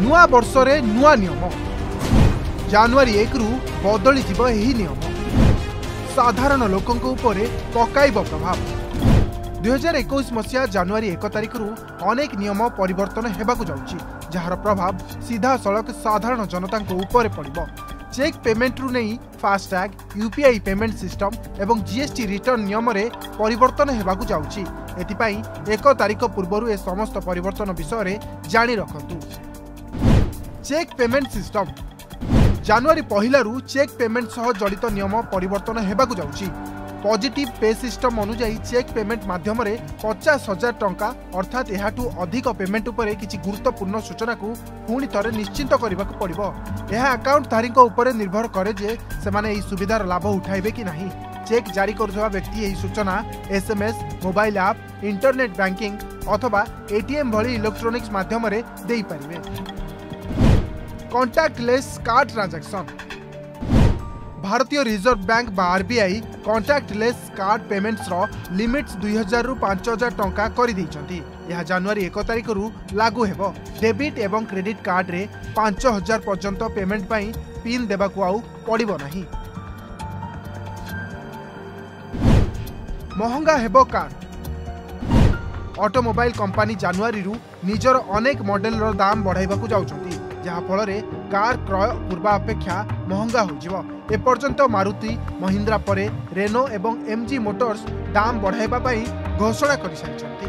नुआ वर्ष रे नुआ नियम जनवरी 1 रु बदली जीव एही नियम साधारण लोकंक उपरे पकाइब प्रभाव 2021 मसीहा जनवरी 1 तारिख रु अनेक नियम परिवर्तन हेबाकु जाउची जार प्रभाव सीधा सड़क साधारण जनता उपरे पड़िबो। चेक पेमेंट रु नहीं फास्टैग यूपीआई पेमेंट सिस्टम एवं जीएसटी रिटर्न नियम रे परिवर्तन हेबाकु जाउची। एथिपाई 1 तारिख पूर्व ए समस्त परिवर्तन विषय रे जानी रखंतु। चेक पेमेंट सिस्टम जनवरी 1 रु चेक पेमेंट सह जड़ित नियम परिवर्तन हेबाकु जाउची। Positive pay system अनुजाई cheque payment माध्यम 50,000 टंका अर्थात एहाटू अधिक पेमेंट उपरे किछि गुरुत्वपूर्ण सूचना को पुणी थरे निश्चिंत करबाकु पड़िबो। एहा अकाउंट धारी उपरे निर्भर करे जे सेमाने एही सुविधार लाभ उठाइबे कि नाही। चेक जारी करुवा व्यक्ति एही सूचना SMS mobile app internet banking अथवा एटीएम भली इलेक्ट्रॉनिक्स माध्यम रे देई परिबे। कॉन्टैक्टलेस कार्ड ट्रांजैक्शन भारतीय रिजर्व बैंक बा आरबीआई कॉन्टैक्टलेस कार्ड पेमेंट्स रो लिमिट्स 2000 रु 5000 टंका करि दैछंती। यह जनवरी 1 तारिख रु लागू हेबो। डेबिट एवं क्रेडिट कार्ड रे 5000 पर्यंत पेमेंट पई पिन देबाकू आउ पड़िबो नाही। महंगा हेबो कार्ड ऑटोमोबाइल कंपनी जनवरी रु निजर अनेक मॉडल रो दाम बढ़ाइबाकू जाउछंती जहा फल रे कार क्रय पूर्वापेक्षा महंगा हो एपर्यंत मारुति महिंद्रा परे रेनो एवं एमजी मोटर्स दाम बढ़ाइबा पई घोषणा कर सारिछंती।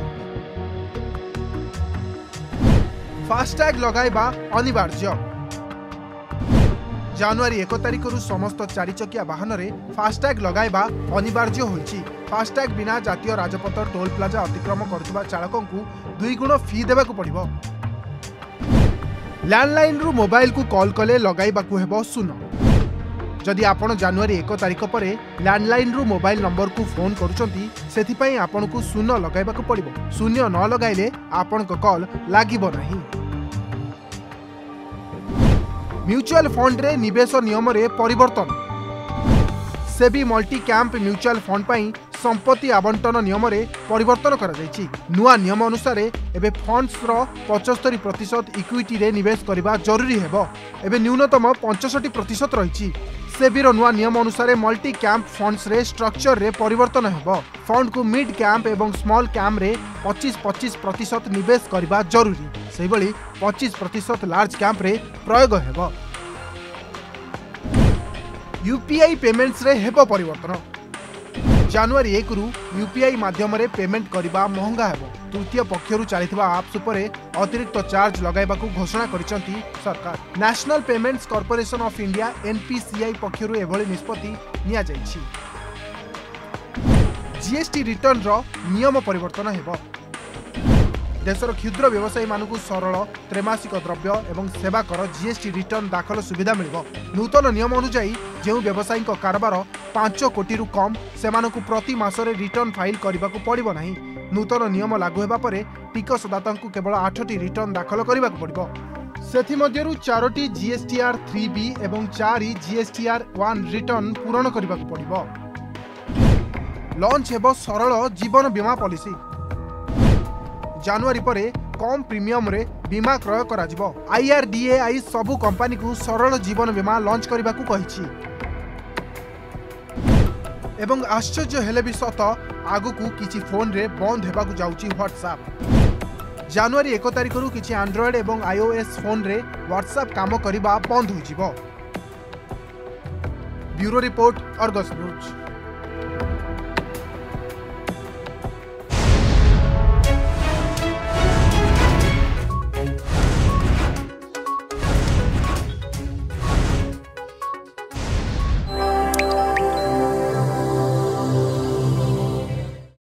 फास्टैग लगाइबा अनिवार्य जनवरी 1 तारिख रु समस्त 4 चकिया वाहन रे फास्टैग लगाइबा अनिवार्य होइछि। फास्टैग बिना जातीय राजपथ टोल प्लाजा अतिक्रम करथुबा चालकों को 2 गुण फी देबाकू पड़िबो। लैंडलाइन रु मोबाइल को कॉल कले लगाइबाकू हेबो शून्य। जदि आपण जनवरी 1 तारिख पर लैंडलाइन रु मोबाइल नंबर को फोन करूचंती सेथिपई आपण को शून्य लगाइबाकू पड़िबो। शून्य न लगाइले आपण को कॉल लागिबो नाही। म्यूचुअल फंड रे निवेश नियम रे परिवर्तन SEBI multi cap mutual fund पई संपत्ति आवंटन नियम रे परिवर्तन करा जायछि। नुआ नियम अनुसार एबे फंड्स रो 75% इक्विटी रे निवेश करबा जरूरी हेबो। एबे न्यूनतम 65% रहिछि। सेबी रो नुआ नियम अनुसार मल्टी कैंप फंड्स रे स्ट्रक्चर रे परिवर्तन हेबो। फंड को मिड कैंप एवं स्मॉल कैंप रे 25% निवेश करबा जरूरी। सेहि बळी 25% लार्ज कैंप रे प्रयोग हेबो। यूपीआई पेमेंट्स रे हेबो परिवर्तन जनवरी 1 रु यूपीआई माध्यम रे पेमेंट करबा महंगा हेबो। तृतीय पक्षरु चलिथिबा एप्स उपरे अतिरिक्त चार्ज लगाइबाकू घोषणा करिसंती सरकार। National payments corporation of India NPCI पक्षरु एभली निष्पत्ति निया जायछि। जीएसटी रिटर्न रो नियम परिवर्तन हेबो। देशर क्षुद्र व्यवसायी मानकु सरल त्रैमासिक द्रव्य एवं सेवा कर जीएसटी रिटर्न दाखल सुविधा मिलिबो। नूतन नियम अनुसार जो व्यवसायी कारबार 5 कोटी रु कम सेमानकु प्रति मासरे रिटर्न फाइल करबाकू पड़िबो नाही। नूतन नियम लागू हेबा परे टिकसदातांकु केवल 8टी रिटर्न दाखल करबाकू पड़िबो। सेथि मध्यरु 4टी जीएसटीआर 3B एवं 4 जीएसटीआर 1 रिटर्न पूरण करबाकू पड़िबो। लॉन्च हेबो सरल जीवन बीमा पॉलिसी जनवरी परे कम प्रीमियम रे बीमा क्रय करा जिवो। आईआरडीएआई सबु कंपनी को सरल जीवन बीमा लॉन्च करबाकू कहिछि। एवं आश्चर्य हेले भी सत आगु को किछि फोन रे बंद हेबाकू जाउछि व्हाट्सएप। जनवरी 1 तारिख रु किछि एंड्रॉयड एवं आईओएस फोन रे व्हाट्सएप काम करिबा बंद हो जिवो। Bureau report Argus news.